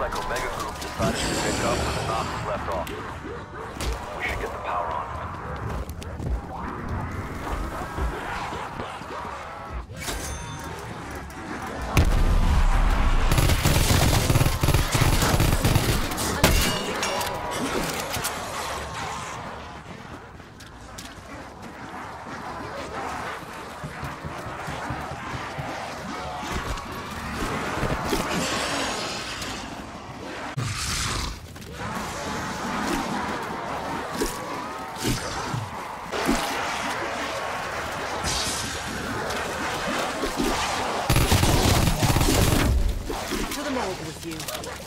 like Omega Group decided to pick up where the Nazis left off. We should get the power on. With you.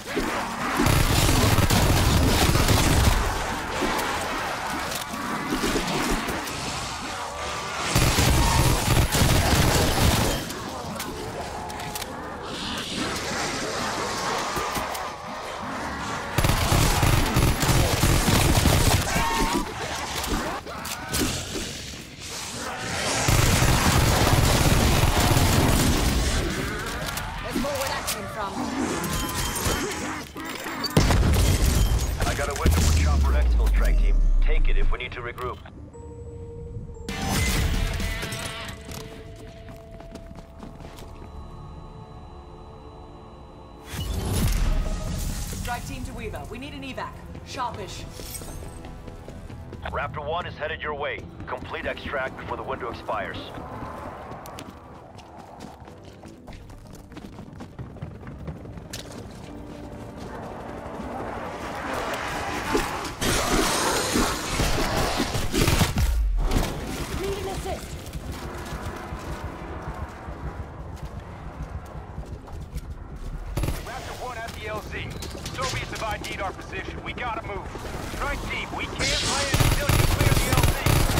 There's more where that came from. I got a window for Chopper Exfil strike team. Take it if we need to regroup. Strike team to Weaver. We need an evac. Sharpish. Raptor 1 is headed your way. Complete extract before the window expires. Need an assist. Raptor 1 at the LZ. Soviets have ID'd our position. We gotta move. Strike team, we can't land until you clear the LZ.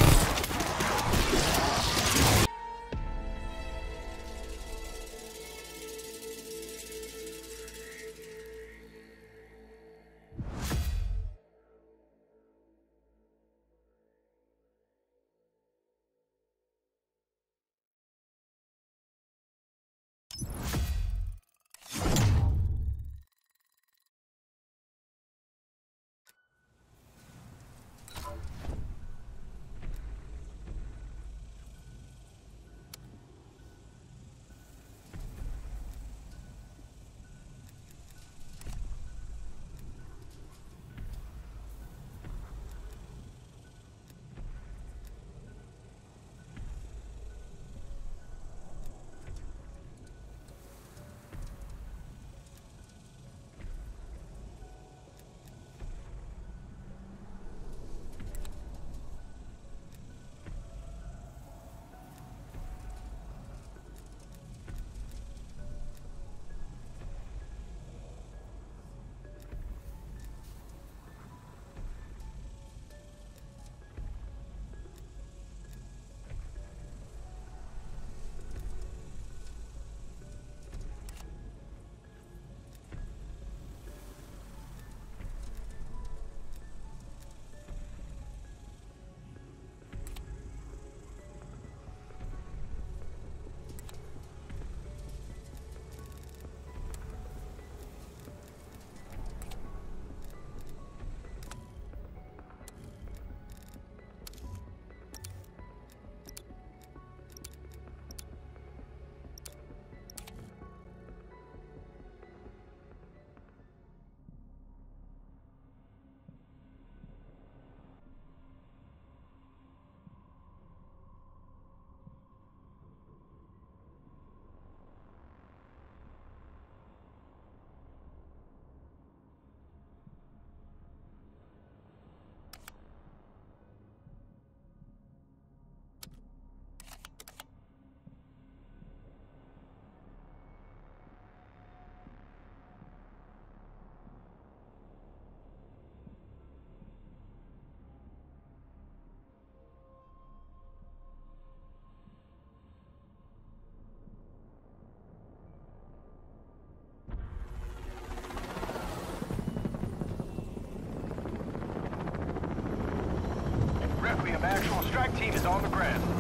Requiem, actual strike team is on the ground.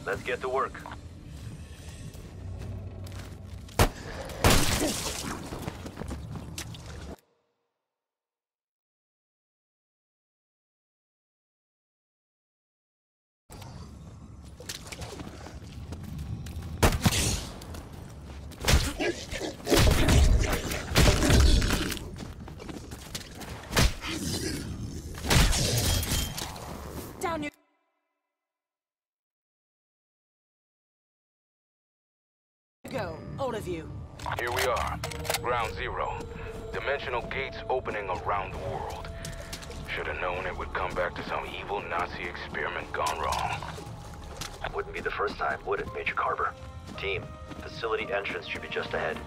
Let's get to work. Down you go, all of you. Here we are, Ground Zero. Dimensional gates opening around the world. Should have known it would come back to some evil Nazi experiment gone wrong. Wouldn't be the first time, would it, Major Carver? Team, facility entrance should be just ahead.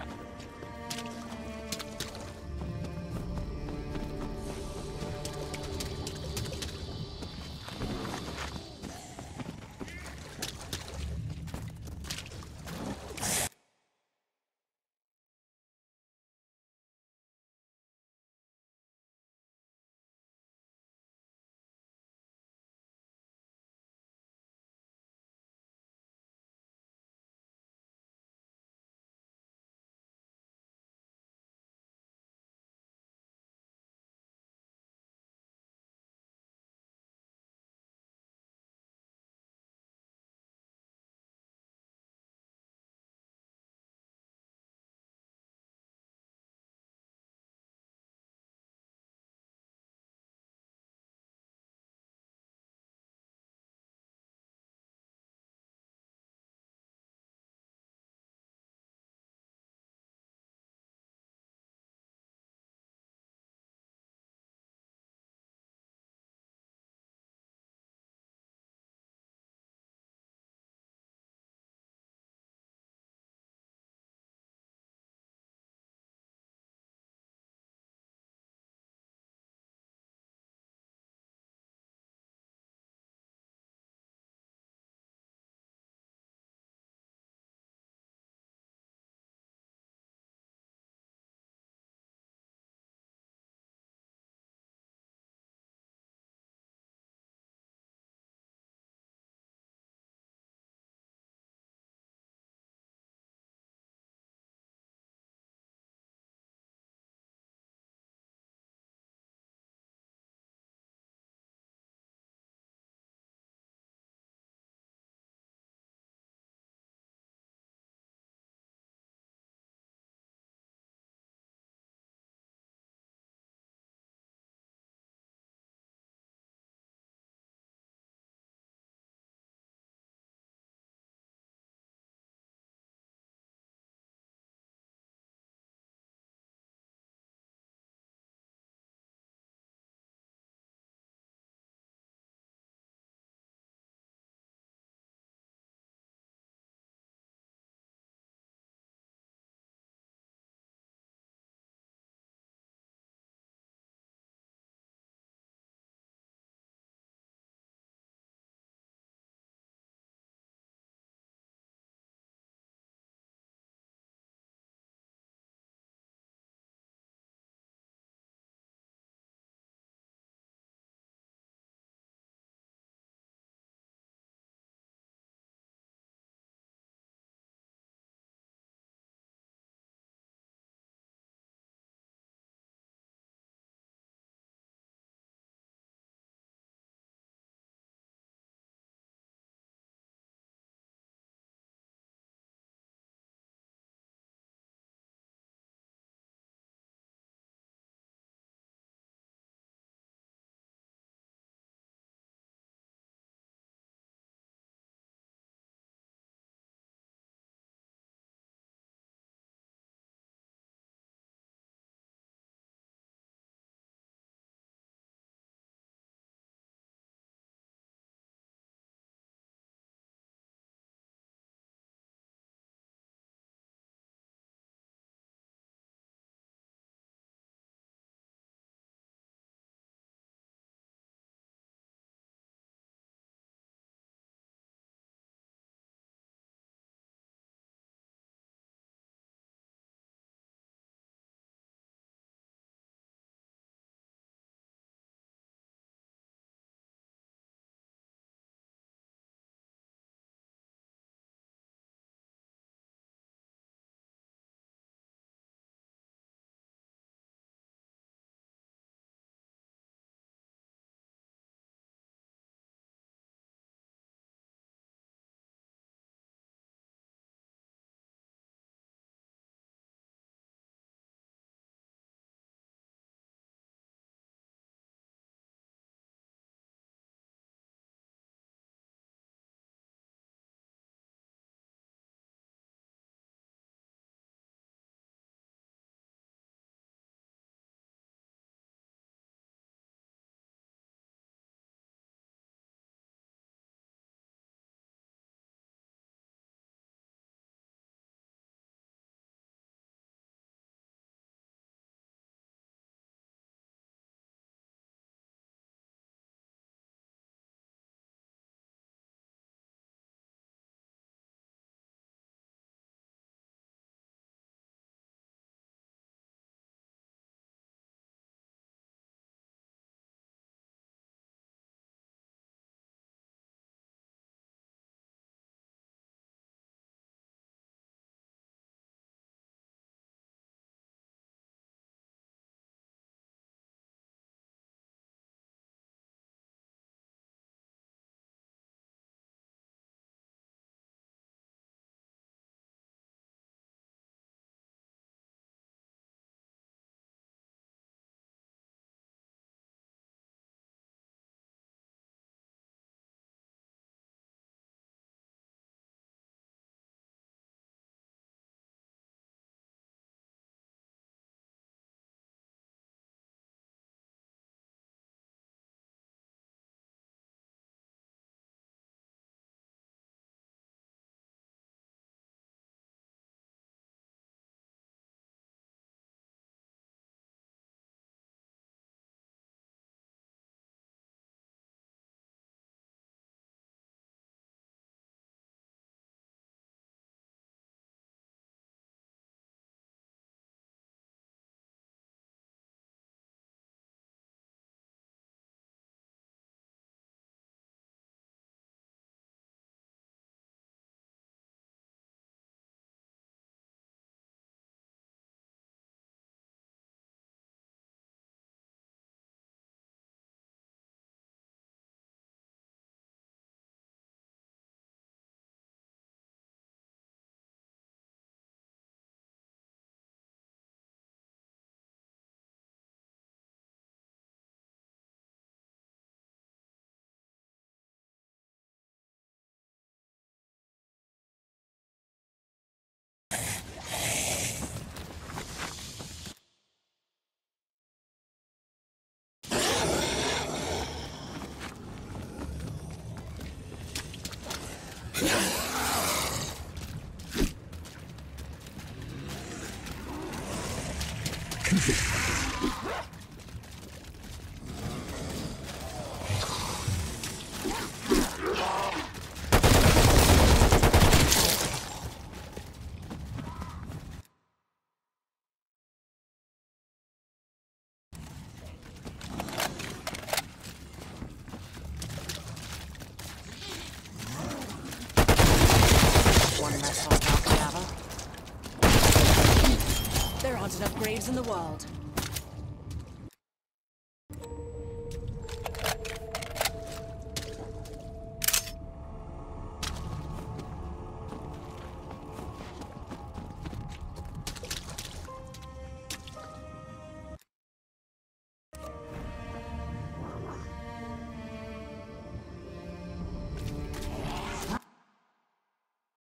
One less hostile cadaver. There aren't enough graves in the world.